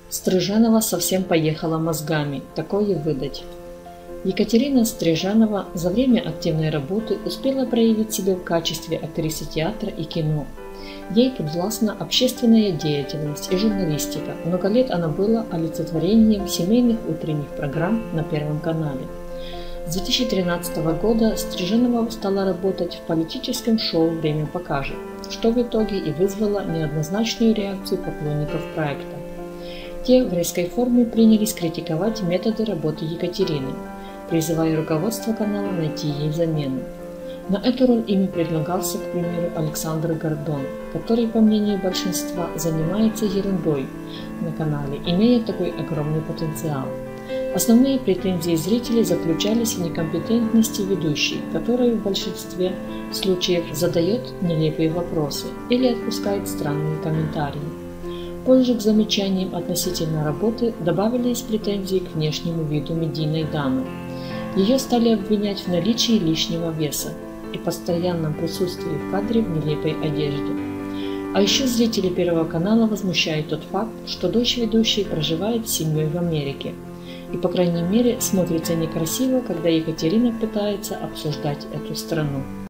Стрижанова совсем поехала мозгами, такое выдать. Екатерина Стрижанова за время активной работы успела проявить себя в качестве актрисы театра и кино. Ей подвластна общественная деятельность и журналистика. Много лет она была олицетворением семейных утренних программ на Первом канале. С 2013 года Стрижанова стала работать в политическом шоу «Время покажет», что в итоге и вызвало неоднозначную реакцию поклонников проекта. Те в резкой форме принялись критиковать методы работы Екатерины, призывая руководство канала найти ей замену. На эту роль ими предлагался, к примеру, Александр Гордон, который, по мнению большинства, занимается ерундой на канале, имея такой огромный потенциал. Основные претензии зрителей заключались в некомпетентности ведущей, которая в большинстве случаев задает нелепые вопросы или отпускает странные комментарии. Позже к замечаниям относительно работы добавились претензии к внешнему виду медийной дамы. Ее стали обвинять в наличии лишнего веса и постоянном присутствии в кадре в нелепой одежде. А еще зрители Первого канала возмущает тот факт, что дочь ведущей проживает с семьей в Америке. И, по крайней мере, смотрится некрасиво, когда Екатерина пытается обсуждать эту страну.